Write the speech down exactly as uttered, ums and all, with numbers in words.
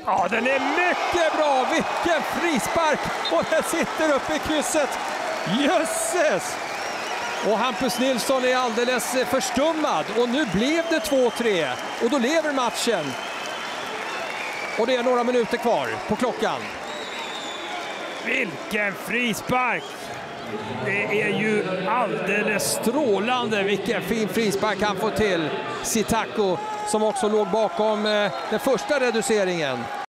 Ja, den är mycket bra. Vilken frispark. Och den sitter uppe i krysset. Jösses! Och Hampus Nilsson är alldeles förstummad. Och nu blev det två tre. Och då lever matchen. Och det är några minuter kvar på klockan. Vilken frispark! Det är ju alldeles strålande. Vilken fin frispark han får till. Sitako som också låg bakom den första reduceringen.